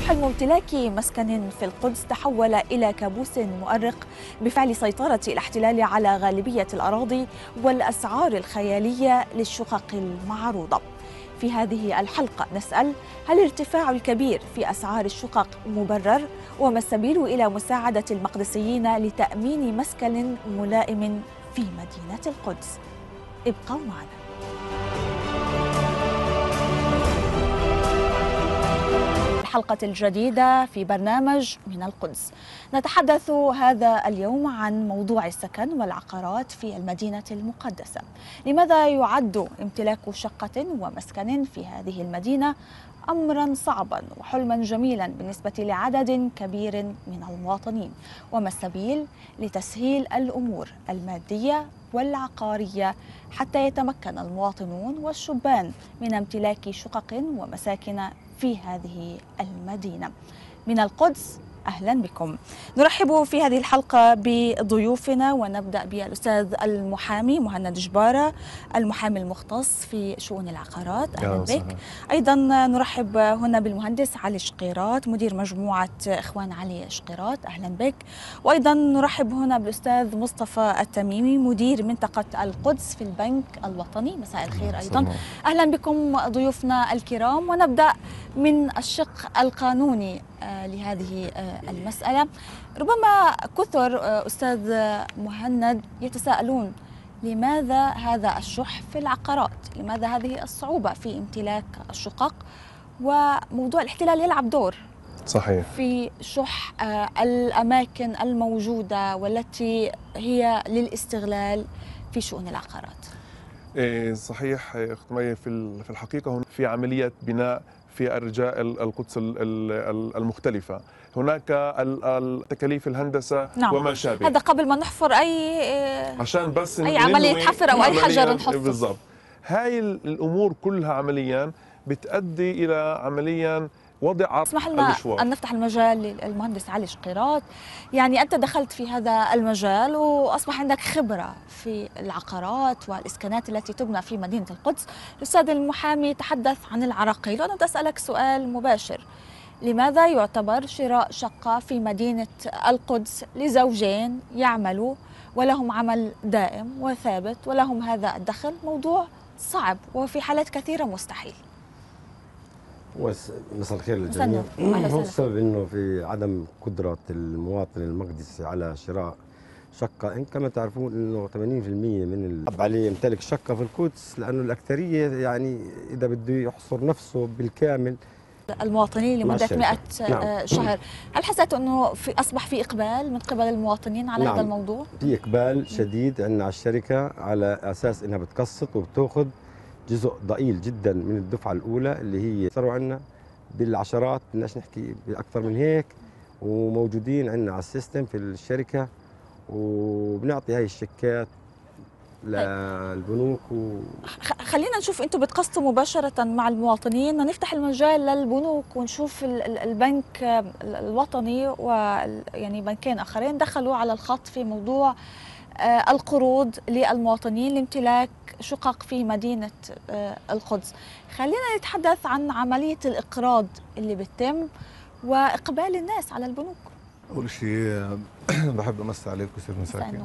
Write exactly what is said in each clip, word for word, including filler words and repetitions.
حلم امتلاك مسكن في القدس تحول إلى كابوس مؤرق بفعل سيطرة الاحتلال على غالبية الأراضي والأسعار الخيالية للشقق المعروضة. في هذه الحلقة نسأل: هل الارتفاع الكبير في أسعار الشقق مبرر؟ وما السبيل إلى مساعدة المقدسيين لتأمين مسكن ملائم في مدينة القدس؟ ابقوا معنا. الحلقة الجديدة في برنامج من القدس نتحدث هذا اليوم عن موضوع السكن والعقارات في المدينة المقدسة. لماذا يعد امتلاك شقة ومسكن في هذه المدينة أمرا صعبا وحلما جميلا بالنسبة لعدد كبير من المواطنين؟ وما السبيل لتسهيل الأمور المادية والعقارية حتى يتمكن المواطنون والشبان من امتلاك شقق ومساكن في هذه المدينة؟ من القدس أهلا بكم. نرحب في هذه الحلقة بضيوفنا ونبدأ بالأستاذ المحامي مهند جبارة، المحامي المختص في شؤون العقارات. أهلا بك. أيضا نرحب هنا بالمهندس علي شقيرات مدير مجموعة إخوان علي شقيرات. أهلا بك. وأيضا نرحب هنا بالأستاذ مصطفى التميمي مدير منطقة القدس في البنك الوطني. مساء الخير أيضا. أهلا بكم ضيوفنا الكرام. ونبدأ من الشق القانوني لهذه المسألة. ربما كثر أستاذ مهند يتساءلون: لماذا هذا الشح في العقارات؟ لماذا هذه الصعوبة في امتلاك الشقق؟ وموضوع الاحتلال يلعب دور صحيح في شح الأماكن الموجودة والتي هي للاستغلال في شؤون العقارات. صحيح أخت مي، في الحقيقة هنا في عملية بناء في أرجاء القدس المختلفة. هناك تكاليف الهندسة نعم. وما شابه. هذا قبل ما نحفر أي عشان بس أي عملية حفر أو أي حجر نحطه. بالضبط. هاي الأمور كلها عمليا بتؤدي إلى عمليا وضع اسمح لنا أن نفتح المجال للمهندس علي شقيرات. يعني أنت دخلت في هذا المجال وأصبح عندك خبرة في العقارات والإسكانات التي تبنى في مدينة القدس. الأستاذ المحامي تحدث عن العراقيل، وأنا بدي أسألك سؤال مباشر: لماذا يعتبر شراء شقة في مدينة القدس لزوجين يعملوا ولهم عمل دائم وثابت ولهم هذا الدخل موضوع صعب وفي حالات كثيرة مستحيل؟ مساء الخير للجميع. هو السبب انه في عدم قدره المواطن المقدسي على شراء شقه. ان كما تعرفون انه ثمانين بالمئة من الصعب عليه يمتلك شقه في القدس، لانه الاكثريه يعني اذا بده يحصر نفسه بالكامل المواطنين لمده مئة نعم. شهر. هل حسيت انه في اصبح في اقبال من قبل المواطنين على نعم. هذا الموضوع؟ في اقبال شديد عندنا على الشركه على اساس انها بتقسط وبتاخذ جزء ضئيل جدا من الدفعه الاولى اللي هي صاروا عندنا بالعشرات، بدناش نحكي باكثر من هيك، وموجودين عندنا على السيستم في الشركه، وبنعطي هاي الشيكات للبنوك. و... خلينا نشوف انتم بتقسطوا مباشره مع المواطنين، نفتح المجال للبنوك ونشوف البنك الوطني ويعني بنكين اخرين دخلوا على الخط في موضوع القروض للمواطنين لامتلاك شقق في مدينة القدس. خلينا نتحدث عن عملية الإقراض اللي بتتم وإقبال الناس على البنوك. أول شيء بحب أمسي عليك وسيد مساكن.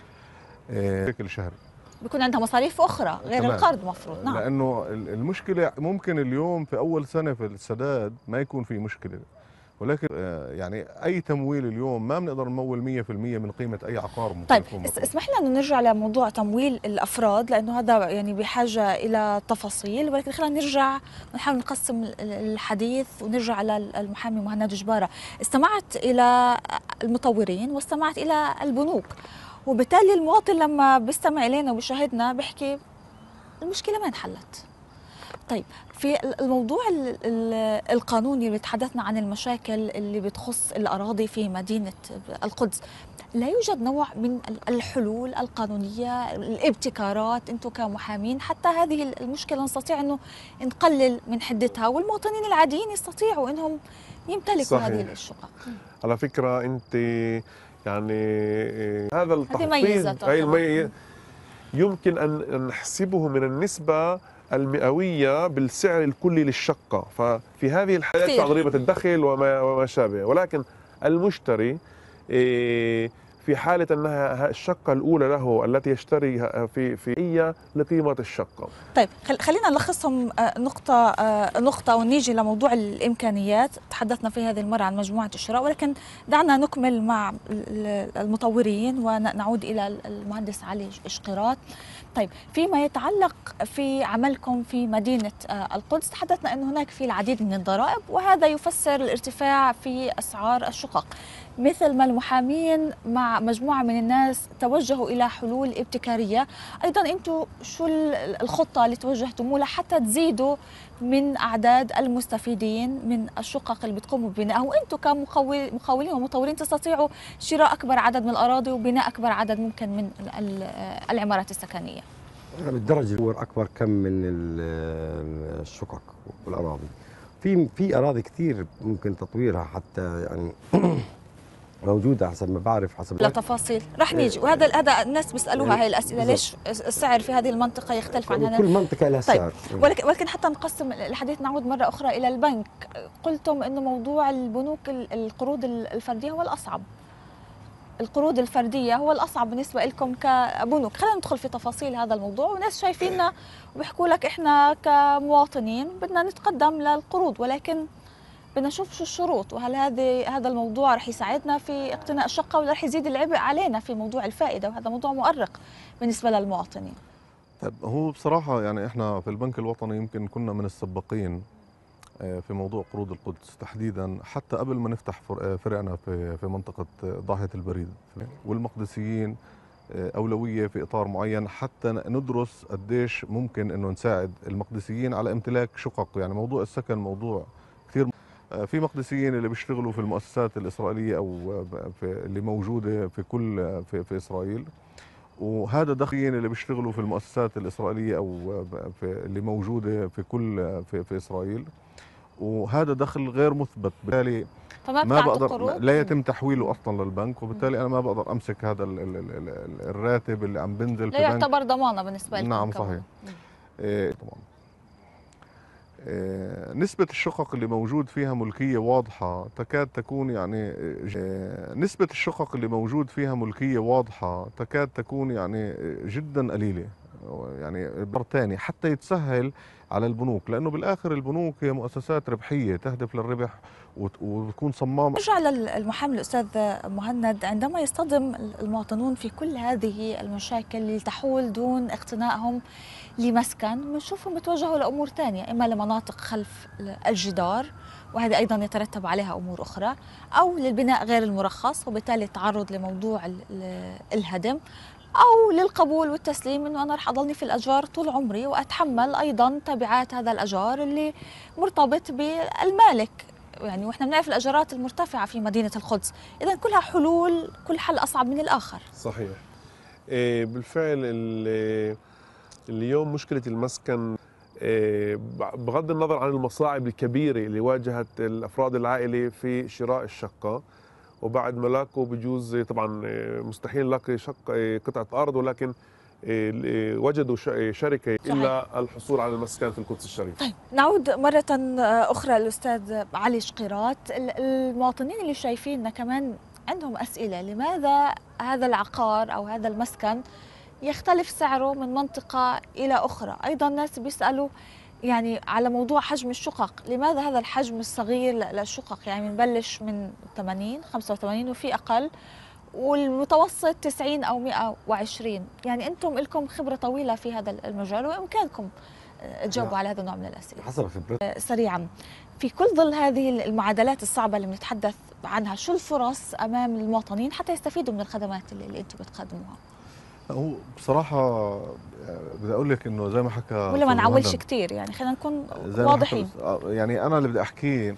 بشكل شهري بيكون عندها مصاريف أخرى غير تمام. القرض مفروض. نعم. لأنه المشكلة ممكن اليوم في أول سنة في السداد ما يكون في مشكلة، ولكن يعني اي تمويل اليوم ما بنقدر نمول مئة بالمئة من قيمه اي عقار. طيب اسمح لنا انه نرجع لموضوع تمويل الافراد، لانه هذا يعني بحاجه الى تفاصيل، ولكن خلينا نرجع ونحاول نقسم الحديث ونرجع للمحامي مهند جباره. استمعت الى المطورين واستمعت الى البنوك، وبالتالي المواطن لما بيستمع الينا وبيشاهدنا بيحكي المشكله ما انحلت. طيب في الموضوع القانوني اللي تحدثنا عن المشاكل اللي بتخص الأراضي في مدينة القدس، لا يوجد نوع من الحلول القانونية، الابتكارات أنتم كمحامين حتى هذه المشكلة نستطيع أنه نقلل من حدتها والمواطنين العاديين يستطيعوا أنهم يمتلكوا صحيح. هذه الشقق. على فكرة أنت يعني هذا التخفيض هي الميزة يمكن أن نحسبه من النسبة المئوية بالسعر الكلي للشقة، ففي هذه الحالات تدفع ضريبة الدخل وما وما شابه. ولكن المشتري في حالة أنها الشقة الأولى له التي يشتريها في في هي لقيمة الشقة. طيب خلينا نلخصهم نقطة نقطة ونيجي لموضوع الإمكانيات. تحدثنا في هذه المرة عن مجموعة الشراء، ولكن دعنا نكمل مع المطورين ونعود إلى المهندس علي إشقراط. طيب فيما يتعلق في عملكم في مدينة القدس، تحدثنا أن هناك في العديد من الضرائب، وهذا يفسر الارتفاع في أسعار الشقق. مثل ما المحامين مع مجموعة من الناس توجهوا إلى حلول ابتكارية، أيضا أنتم شو الخطة اللي توجهتم لها حتى تزيدوا من أعداد المستفيدين من الشقق اللي بتقوموا ببنائها، وأنتم كمقاولين ومطورين تستطيعوا شراء أكبر عدد من الأراضي وبناء أكبر عدد ممكن من العمارات السكنية؟ بالدرجة الأولى أكبر كم من الشقق والأراضي. في في أراضي كثير ممكن تطويرها حتى يعني موجودة حسب ما بعرف، حسب لا تفاصيل رح نيجي. وهذا هذا الناس بيسألوها هاي الأسئلة، ليش السعر في هذه المنطقة يختلف عن هذا؟ كل منطقة لها سعر. طيب ولكن ولكن حتى نقسم الحديث، نعود مرة أخرى إلى البنك. قلتم إنه موضوع البنوك القروض الفردية هو الأصعب. القروض الفردية هو الأصعب بالنسبة لكم كبنوك. خلينا ندخل في تفاصيل هذا الموضوع. وناس شايفيننا وبيحكوا لك إحنا كمواطنين بدنا نتقدم للقروض، ولكن بدنا نشوف شو الشروط، وهل هذا هذا الموضوع رح يساعدنا في اقتناء الشقة ولا رح يزيد العبء علينا في موضوع الفائدة، وهذا موضوع مؤرق بالنسبة للمواطنين. طيب هو بصراحة يعني احنا في البنك الوطني يمكن كنا من السباقين في موضوع قروض القدس تحديدا، حتى قبل ما نفتح فرعنا في في منطقة ضاحية البريد، والمقدسيين أولوية في إطار معين حتى ندرس قديش ممكن إنه نساعد المقدسيين على امتلاك شقق. يعني موضوع السكن موضوع كثير. في مقدسيين اللي بيشتغلوا في المؤسسات الإسرائيلية أو في اللي موجودة في كل في, في إسرائيل، وهذا دخلين اللي بيشتغلوا في المؤسسات الإسرائيلية أو في اللي موجودة في كل في, في إسرائيل، وهذا دخل غير مثبت، بالتالي فما ما بقدر، لا يتم تحويله اصلا للبنك، وبالتالي انا ما بقدر امسك هذا ال ال ال ال الراتب اللي عم بنزل في لا يعتبر ضمانه بالنسبه لكم. نعم صحيح. إيه طبعا. إيه نسبة الشقق اللي موجود فيها ملكية واضحة تكاد تكون يعني إيه نسبة الشقق اللي موجود فيها ملكية واضحة تكاد تكون يعني جدا قليلة، يعني بر ثاني حتى يتسهل على البنوك، لانه بالاخر البنوك هي مؤسسات ربحيه تهدف للربح وتكون صمامه. نرجع للمحامي الاستاذ مهند. عندما يصطدم المواطنون في كل هذه المشاكل اللي تحول دون اقتنائهم لمسكن، بنشوفهم بتوجهوا لامور ثانيه، اما لمناطق خلف الجدار وهذا ايضا يترتب عليها امور اخرى، او للبناء غير المرخص وبالتالي التعرض لموضوع الهدم، أو للقبول والتسليم إنه أنا رح أضلني في الأجار طول عمري وأتحمل أيضا تبعات هذا الأجار اللي مرتبط بالمالك. يعني وإحنا بنعرف الأجارات المرتفعة في مدينة القدس، إذا كلها حلول، كل حل أصعب من الآخر. صحيح. إيه بالفعل اليوم مشكلة المسكن إيه بغض النظر عن المصاعب الكبيرة اللي واجهت الأفراد العائلة في شراء الشقة، وبعد ما لاقوا بجوز طبعا مستحيل لاقي شقه قطعه ارض، ولكن وجدوا شركه الا الحصول على المسكن في القدس الشريف. طيب نعود مره اخرى للاستاذ علي إشقراط. المواطنين اللي شايفيننا كمان عندهم اسئله، لماذا هذا العقار او هذا المسكن يختلف سعره من منطقه الى اخرى؟ ايضا الناس بيسالوا يعني على موضوع حجم الشقق، لماذا هذا الحجم الصغير للشقق؟ يعني بنبلش من ثمانين خمسة وثمانين وفي أقل، والمتوسط تسعين أو مئة وعشرين. يعني أنتم لكم خبرة طويلة في هذا المجال وإمكانكم تجاوبوا على هذا النوع من الأسئلة. حسب خبرتي. سريعا، في كل ظل هذه المعادلات الصعبة اللي بنتحدث عنها، شو الفرص أمام المواطنين حتى يستفيدوا من الخدمات اللي, اللي أنتم بتقدموها؟ هو بصراحة بدي أقول لك إنه زي ما حكى ولا ما نعولش كثير، يعني خلينا نكون واضحين. يعني أنا اللي بدي أحكيه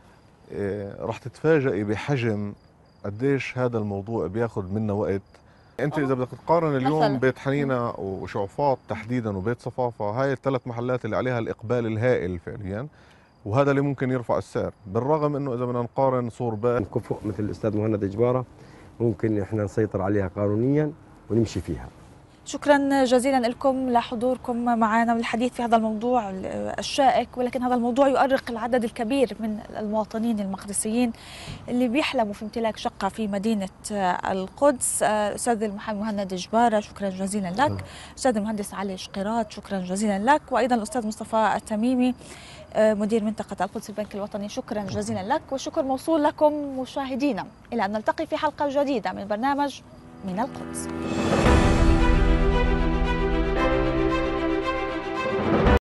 رح تتفاجئي بحجم قديش هذا الموضوع بياخذ منا وقت. أنت إذا بدك تقارن اليوم مثلاً بيت حنينة وشعفاط تحديدا وبيت صفافة، هاي الثلاث محلات اللي عليها الإقبال الهائل فعليا، وهذا اللي ممكن يرفع السعر، بالرغم إنه إذا بدنا نقارن صور بيت كفؤ مثل الأستاذ مهند إجبارة ممكن إحنا نسيطر عليها قانونيا ونمشي فيها. شكرا جزيلا لكم لحضوركم معنا والحديث في هذا الموضوع الشائك، ولكن هذا الموضوع يؤرق العدد الكبير من المواطنين المقدسيين اللي بيحلموا في امتلاك شقة في مدينة القدس. أستاذ المحامي مهند جبارة شكرا جزيلا لك، أستاذ المهندس علي شقيرات شكرا جزيلا لك، وأيضا الأستاذ مصطفى التميمي مدير منطقة القدس البنك الوطني شكرا جزيلا لك، والشكر موصول لكم مشاهدينا. إلى أن نلتقي في حلقة جديدة من برنامج من القدس.